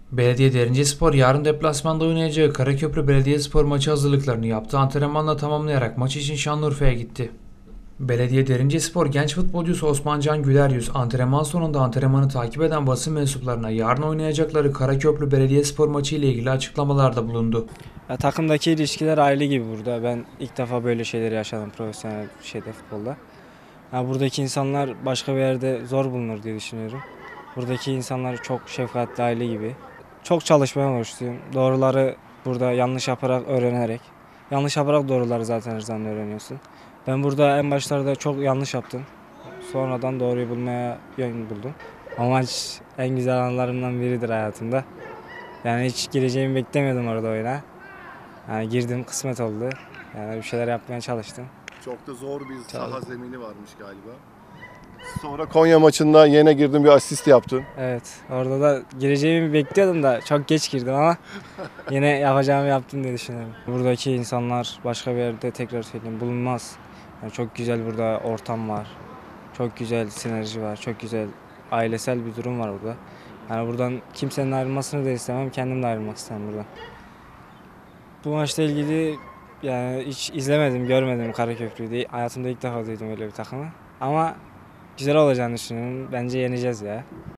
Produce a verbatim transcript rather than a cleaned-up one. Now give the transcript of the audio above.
Belediye Derinceспor yarın deplasmanda oynayacağı Karaköprü Belediyespor maçı hazırlıklarını yaptı. Antrenmanla tamamlayarak maç için Şanlıurfa'ya gitti. Belediye Derinceспor genç futbolcusu Osmancan Güleryüz antrenman sonunda antrenmanı takip eden basın mensuplarına yarın oynayacakları Karaköprü Belediyespor maçı ile ilgili açıklamalarda bulundu. Ya, takımdaki ilişkiler aile gibi burada. Ben ilk defa böyle şeyleri yaşadım profesyonel şeyde futbolda. Ya, buradaki insanlar başka bir yerde zor bulunur diye düşünüyorum. Buradaki insanlar çok şefkatli aile gibi. Çok çalışmaya borçluyum. Doğruları burada yanlış yaparak öğrenerek. Yanlış yaparak doğruları zaten her zaman öğreniyorsun. Ben burada en başlarda çok yanlış yaptım. Sonradan doğruyu bulmaya yön buldum. O maç en güzel anlarımdan biridir hayatımda. Yani hiç gireceğimi beklemiyordum orada oyuna. Yani girdim, kısmet oldu. Yani bir şeyler yapmaya çalıştım. Çok da zor bir saha Çalış- zemini varmış galiba. Sonra Konya maçında yine girdin, bir asist yaptın. Evet, orada da gireceğimi bekliyordum da çok geç girdim ama yine yapacağımı yaptım diye düşünüyorum. Buradaki insanlar başka bir yerde tekrar söyleyeyim bulunmaz. Yani çok güzel burada ortam var. Çok güzel sinerji var. Çok güzel ailesel bir durum var burada. Yani buradan kimsenin ayrılmasını da istemem. Kendim de ayrılmak istemem buradan. Bu maçla ilgili yani hiç izlemedim, görmedim Karaköprü'yü diye. Hayatımda ilk defa duydum öyle bir takımı. Ama güzel olacağını düşünüyorum. Bence yeneceğiz ya.